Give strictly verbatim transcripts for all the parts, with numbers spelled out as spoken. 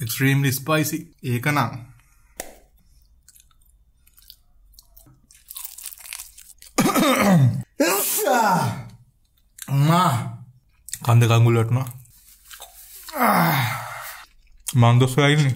extremely spicy. ඒක නම් මා කන්ද කංගුල වටනවා. මං දොස් වෙලා ඉන්නේ.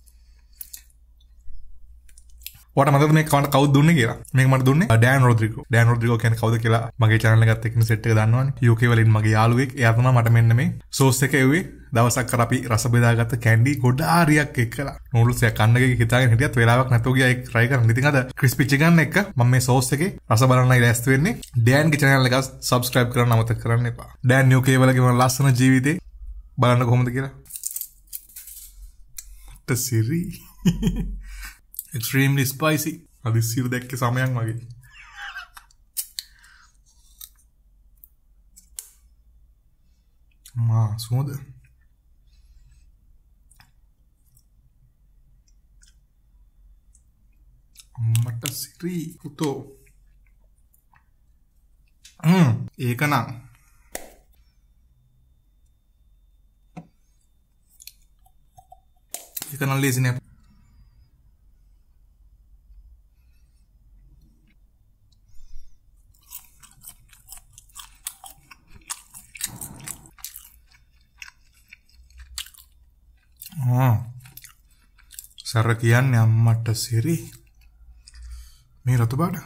ඔයාට මතකද මේ කවුද කවුද දුන්නේ කියලා? මේක මට දුන්නේ ඩෑන් රොඩ්රිගෝ. ඩෑන් රොඩ්රිගෝ කියන්නේ කවුද කියලා මගේ channel එකත් එක්කම සෙට් එක දන්නවනේ. යූ කේ වලින් මගේ යාළුවෙක්. එයා තමයි මට මෙන්න මේ සෝස් එක එව්වේ. දවසක් කර අපි රස බෙදාගත්ත කැන්ඩි ගොඩාරියක් එක්කලා. නූඩල්ස් එක කන්න ගිහින් හිතාගෙන හිටියත් වෙලාවක් නැතුව ගියා ඒක try කරන්න. ඉතින් අද ක්‍රිස්පි චිකන් එක මම මේ සෝස් එකේ රස බලන්නයි ලෑස්ති වෙන්නේ. ඩෑන්ගේ channel එක subscribe කරන්න අමතක කරන්න එපා. ඩෑන් යූ කේ වලගේ මොන ලස්සන ජීවිතේ බලන්න කොහොමද කියලා. මට සිරි extremely spicy. අද සිරු දැක්කේ සමයන් වගේ. මා සුවඳ. මට සිරි පුතෝ. හ්ම් ඒක නම් ඒක නම් ලේසි නෑ. සර කියන්නේ අම්මට සිරි මේ රතු පාට.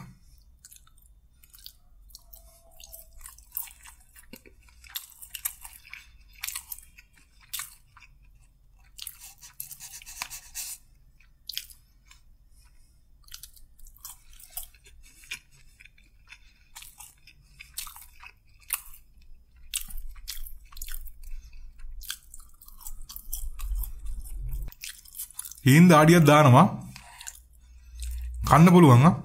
හීන් දාඩියක් දානවා කන්න පුළුවන් ආ.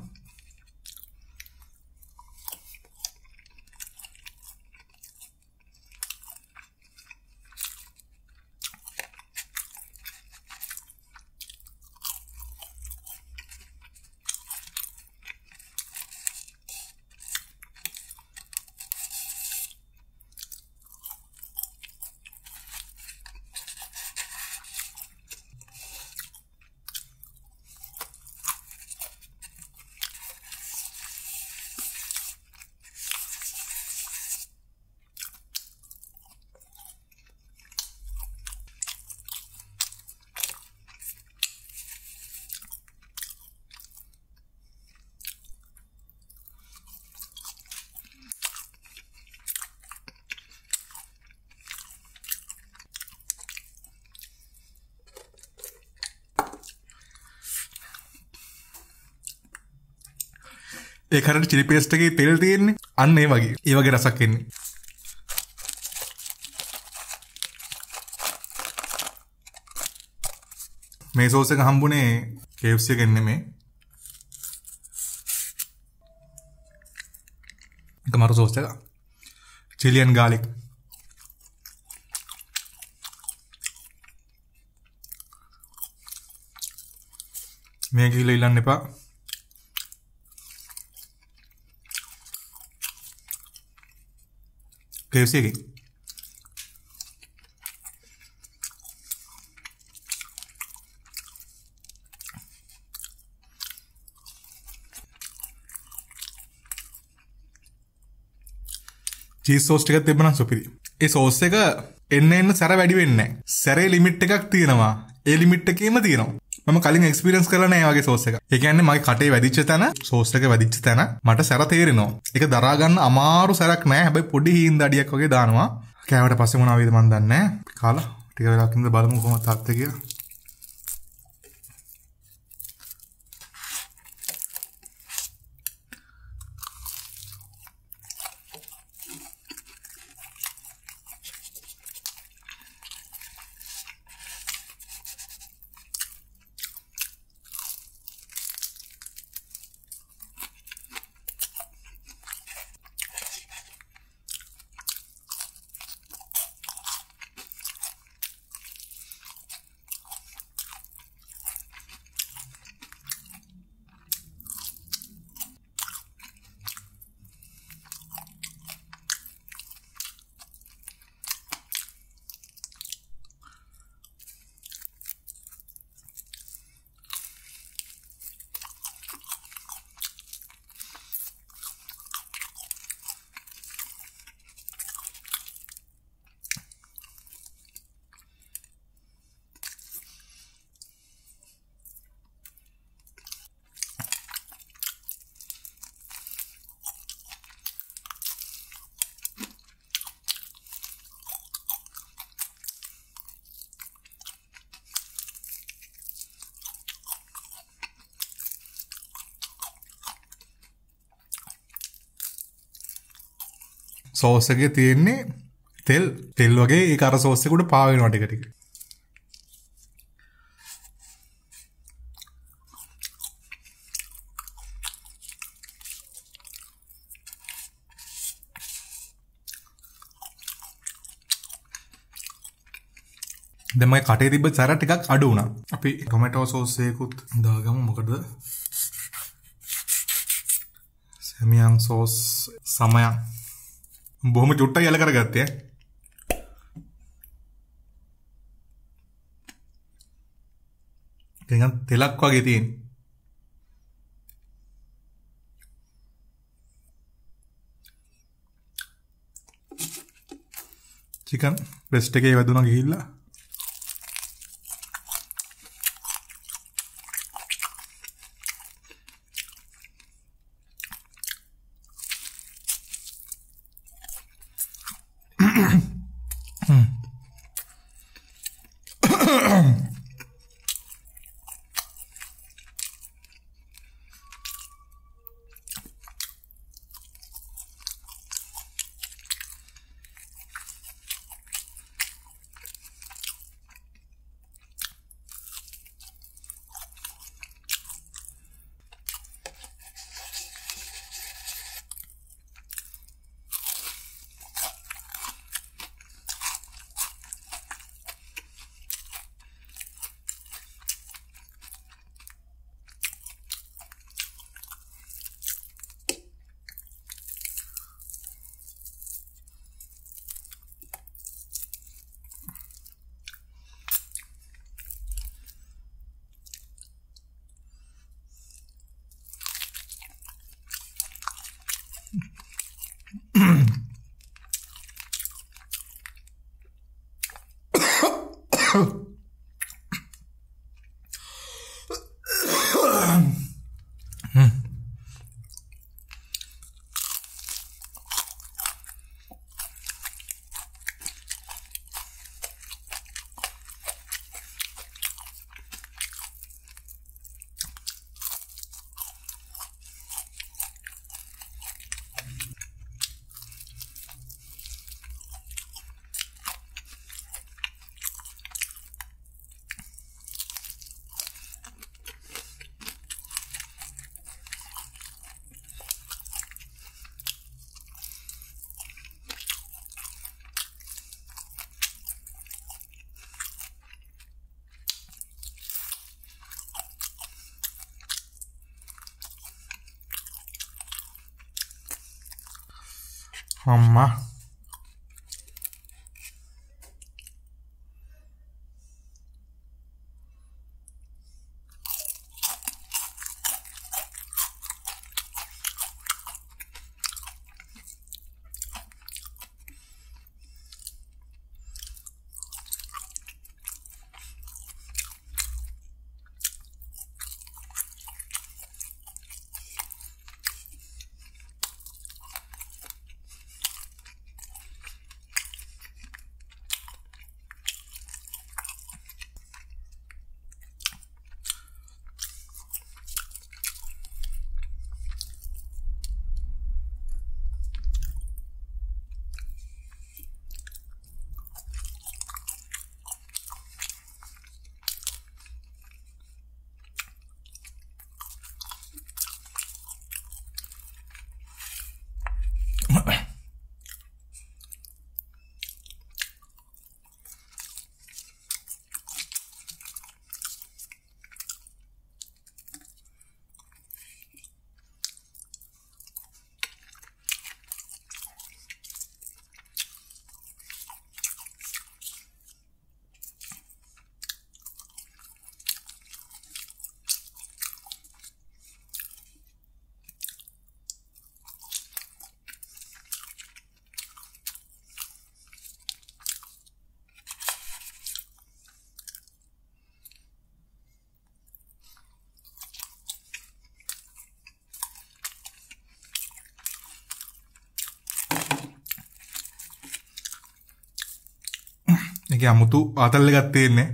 ඒ කරට චිලි පේස්ට් එකේ තෙල් තියෙන්නේ අන්න ඒ වගේ. ඒ වගේ රසක් එන්නේ. මේ සෝස් එක හම්බුනේ K F C එකෙන් නෙමෙයි. ඒක මරු සෝස් එක. chili and garlic. මේ කිලෝ ඉල්ලන්න එපා. K F C එකේ චීස් සෝස් ටිකක් තිබ්බනම් සුපිරි. ඒ සෝස් එක එන්න එන්න සැර වැඩි වෙන්නේ නැහැ. සැරේ ලිමිට් එකක් තියෙනවා. ඒ ලිමිට් එකේම තියෙනවා. මම කලින් එක්ස්පීරියන්ස් කරලා නැහැ වගේ සෝස් එකක්. ඒ කියන්නේ මගේ කටේ වැඩිච්ච තැන සෝස් එක වැඩිච්ච තැන මට සැර තේරෙනවා. ඒක දරා ගන්න අමාරු සැරක් නෑ. හැබැයි පොඩි හීන් දඩියක් වගේ දානවා. කෑවට පස්සේ මොනවා වේද මන් දන්නේ නැහැ. කාලා ටික වෙලාවක් ඉඳලා බලමු කොහොමද තාත්තේ කියලා. සෝස් එකේ තියෙන්නේ තෙල් තෙල් වගේ ඒක අර සෝස් එකට පා වෙනවා ටික ටික. දැන් මගේ කටේ තිබ්බ සැර ටිකක් අඩු වුණා. අපි ටොමැටෝ සෝස් එකකුත් දාගමු. මොකද සැමියන් සෝස් සමයන් බොහොම චුට්ටක් යල කරගත්තේ. නිකන් තෙලක් වගේ තියෙන. චිකන් බ්‍රෙස්ට් එකේ වැදුනා ගිහිල්ලා අම්මා ඒකේ අමුතු ආතල් එකක් තියෙන්නේ.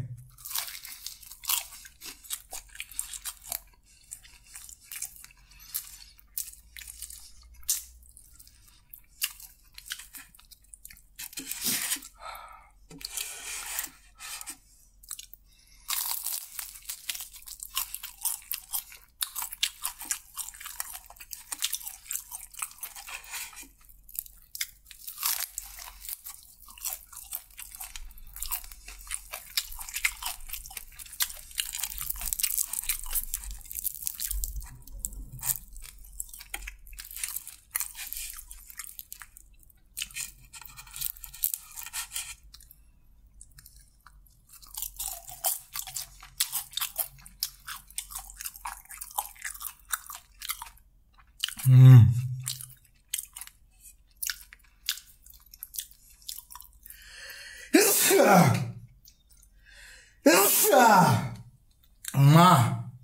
Ma.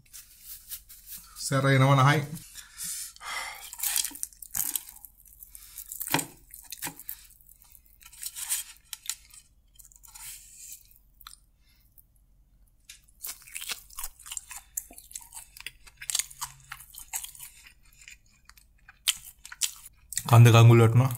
Saya raya nama nahai. Kanda kanggul watna.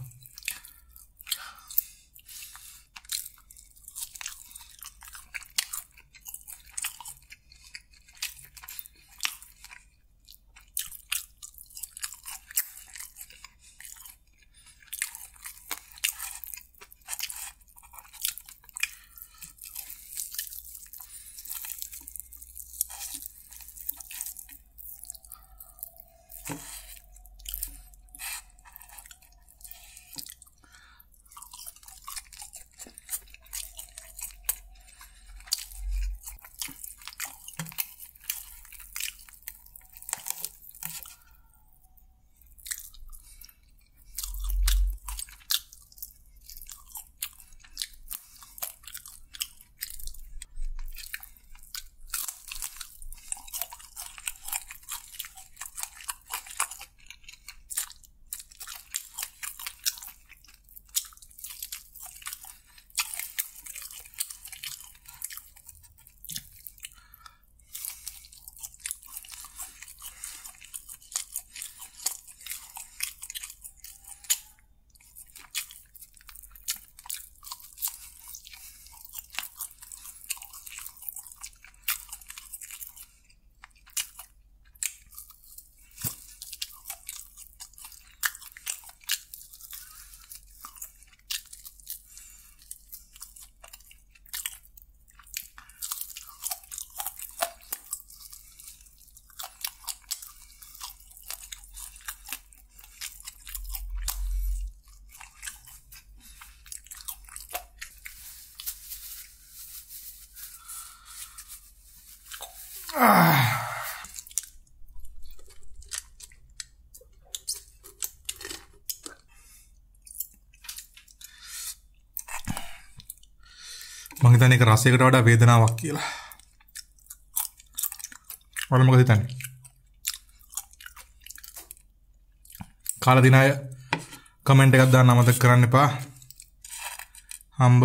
මං හිතන්නේ ඒක රසයකට වඩා වේදනාවක් කියලා. ඔයාලා මොකද හිතන්නේ? කාලා දින අය කමෙන්ට් එකක් දාන්න අමතක කරන්න එපා. හම්බ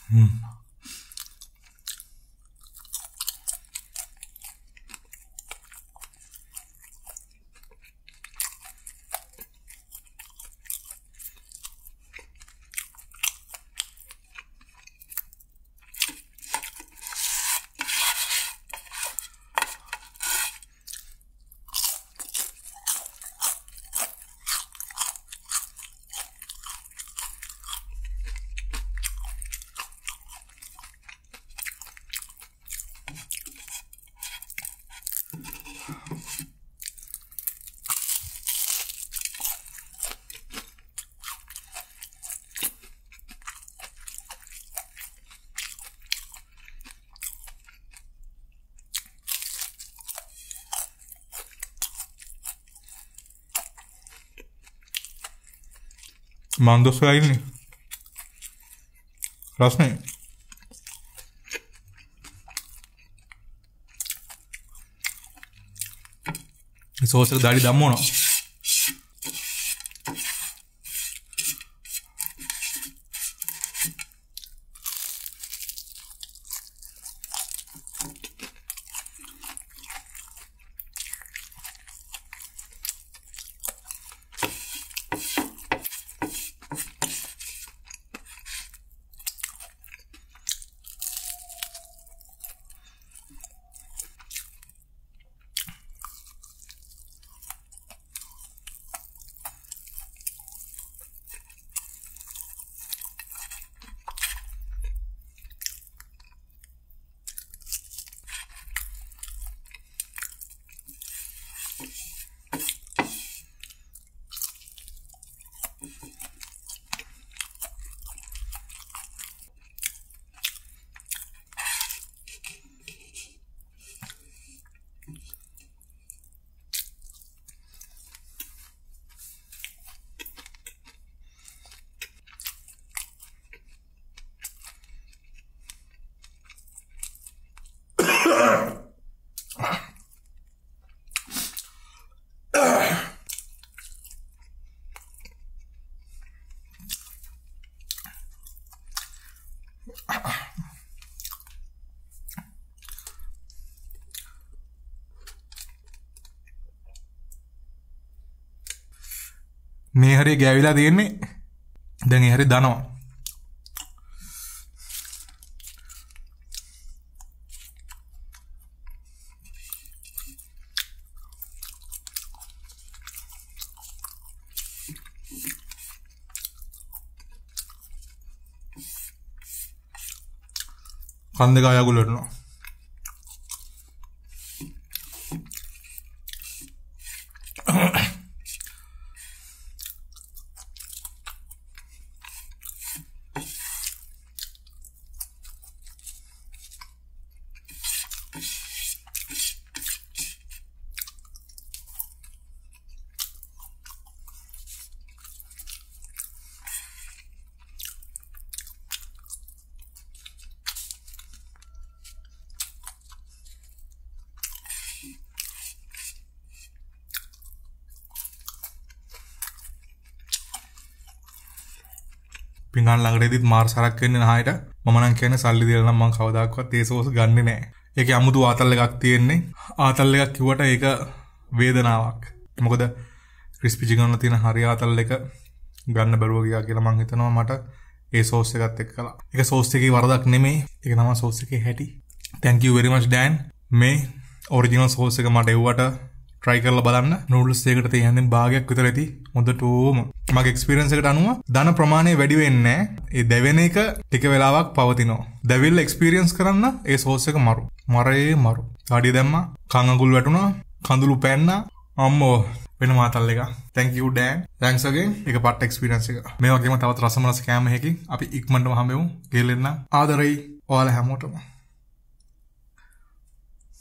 Hmm. Mando sudah ini rasanya sauce dari damono මේ හරිය ගෑවිලා තියෙන්නේ දැන් ඒ හරිය දනවා කන් දෙක අයගුල වෙනවා පිංගන් ළඟටදීත් මාර සරක් වෙන්නේ නැහයට මම නම් කියන්නේ සල්ලි දීලා නම් මම කවදාකවත් ඒ සෝස් ගන්නෙ නෑ. ඒකේ අමුතු ආතල් එකක් තියෙන්නේ. ආතල් එකක් කිව්වට ඒක වේදනාවක්. මොකද ක්‍රිස්පි චිකන් වල තියෙන හරි ආතල් එක ගන්න බැරුව ගියා කියලා මම හිතනවා මට ඒ සෝස් එකත් එක්කලා. ඒක සෝස් එකේ වරදක් නෙමෙයි. ඒක තමයි සෝස් එකේ හැටි. Thank you very much Dan. මේ ඔරිජිනල් සෝස් එක මට එව්වට try කරලා බලන්න. නූඩල්ස් එකකට තියෙන භාගයක් විතර ඇති. හොඳටම මගේ එක්ස්පීරියන්ස් එකට අනුව ධන ප්‍රමාණය වැඩි වෙන්නේ නැහැ. ඒ දැවෙන එක ටික වෙලාවක් පවතිනවා. දැවිල්ල එක්ස්පීරියන්ස් කරන්න ඒ සෝස් එක මරු. මරේ මරු. කාඩිය දැම්මා, කන් අඟුල් වැටුණා, කඳුළු පැන්නා. අම්මෝ වෙන මාතල් එක. Thank you Dan. Thanks again. ඒක පට්ට එක්ස්පීරියන්ස් එක. මේ වගේම තවත් රසමරස කෑම එකකින් අපි ඉක්මනටම හම්බෙමු. ගෙලෙන්න ආදරෙයි ඔයාලා හැමෝටම.